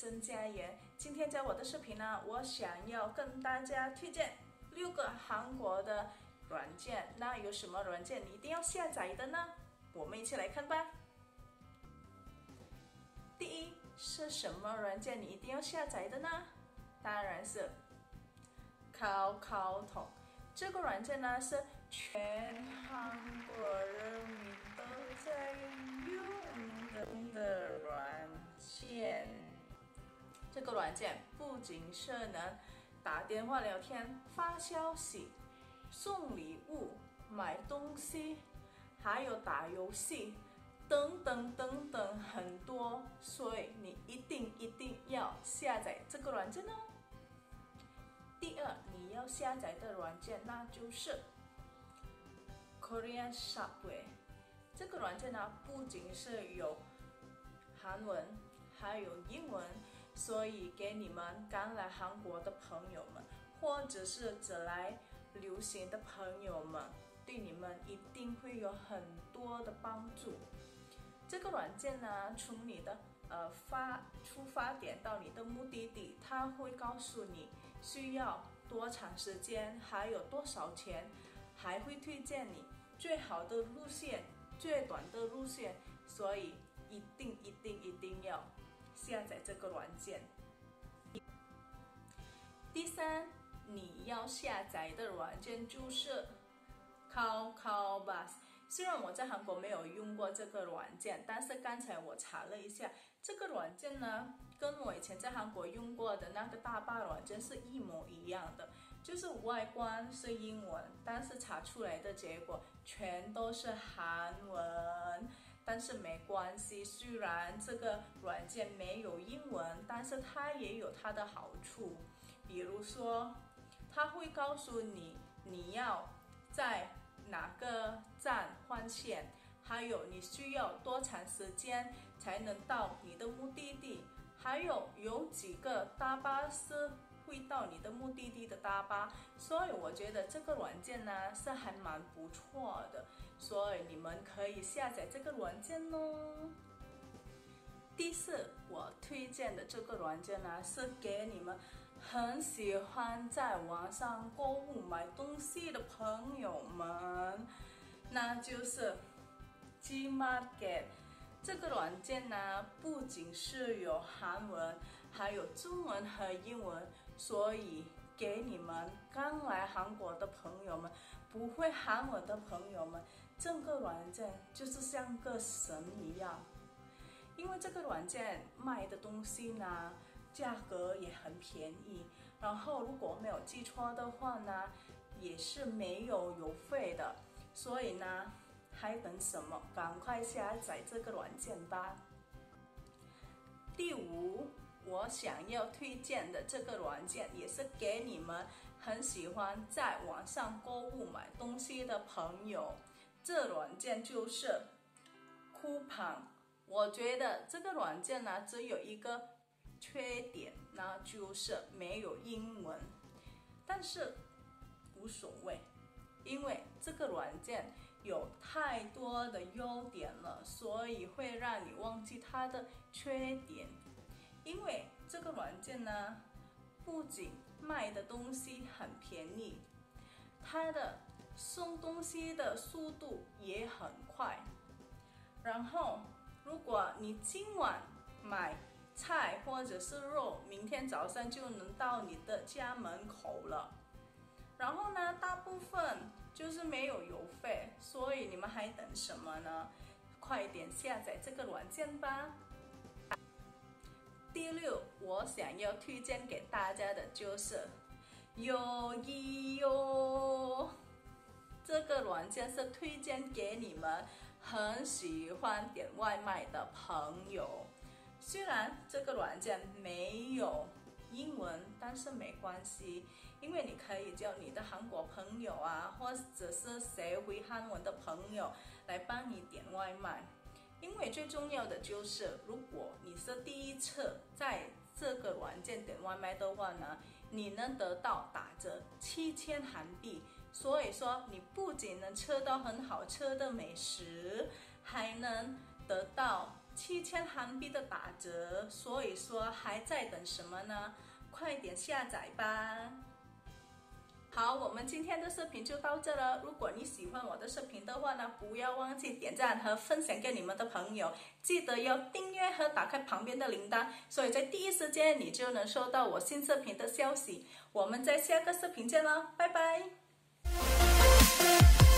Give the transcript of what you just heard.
生佳言。今天在我的视频呢，我想要跟大家推荐6个韩国的软件。那有什么软件你一定要下载的呢？我们一起来看吧。第一是什么软件你一定要下载的呢？当然是KakaoTalk。这个软件呢是全韩国人民都在用的软件。这个软件不仅是能打电话聊天、发消息、送礼物、买东西，还有打游戏等等等等很多，所以你一定要下载这个软件哦。第二，你要下载的软件那就是 Korean Subway。这个软件呢，不仅是有韩文，还有英文，所以给你们刚来韩国的朋友们，或者是只来旅行的朋友们，对你们一定会有很多的帮助。这个软件呢，从你的出发点到你的目的地，它会告诉你需要多长时间，还有多少钱，还会推荐你最好的路线、最短的路线，所以一定要下载这个软件。第三，你要下载的软件就是 KakaoBus。虽然我在韩国没有用过这个软件，但是刚才我查了一下，这个软件呢，跟我以前在韩国用过的那个大巴软件是一模一样的，就是外观是英文，但是查出来的结果全都是韩文。但是没关系，虽然这个软件没有英文，但是它也有它的好处，比如说，它会告诉你你要在哪个站换线，还有你需要多长时间才能到你的目的地，还有几个大巴是会到你的目的地的大巴，所以我觉得这个软件呢是还蛮不错的，所以你们可以下载这个软件哦。第四，我推荐的这个软件呢，是给你们很喜欢在网上购物买东西的朋友们，那就是 Gmarket。这个软件呢，不仅是有韩文，还有中文和英文，所以给你们刚来韩国的朋友们，不会韩文的朋友们，这个软件就是像个神一样。因为这个软件卖的东西呢，价格也很便宜，然后如果没有记错的话呢，也是没有邮费的，所以呢，还等什么？赶快下载这个软件吧。第五，我想要推荐的这个软件，也是给你们很喜欢在网上购物买东西的朋友，这软件就是Coupang。我觉得这个软件呢，只有一个缺点，那就是没有英文，但是无所谓，因为这个软件有太多的优点了，所以会让你忘记它的缺点。因为这个软件呢，不仅卖的东西很便宜，它的送东西的速度也很快，然后如果你今晚买菜或者是肉，明天早上就能到你的家门口了。然后呢，大部分就是没有邮费，所以你们还等什么呢？快点下载这个软件吧。第六，我想要推荐给大家的就是Yogiyo。这个软件是推荐给你们很喜欢点外卖的朋友。虽然这个软件没有英文，但是没关系，因为你可以叫你的韩国朋友啊，或者是谁会韩文的朋友来帮你点外卖。因为最重要的就是，如果你是第一次在这个软件点外卖的话呢，你能得到打折7000韩币，所以说你不仅能吃到很好吃的美食，还能得到7000韩币的打折，所以说还在等什么呢？快点下载吧！好，我们今天的视频就到这了。如果你喜欢我的视频的话呢，不要忘记点赞和分享给你们的朋友，记得要订阅和打开旁边的铃铛，所以在第一时间你就能收到我新视频的消息。我们在下个视频见了，拜拜。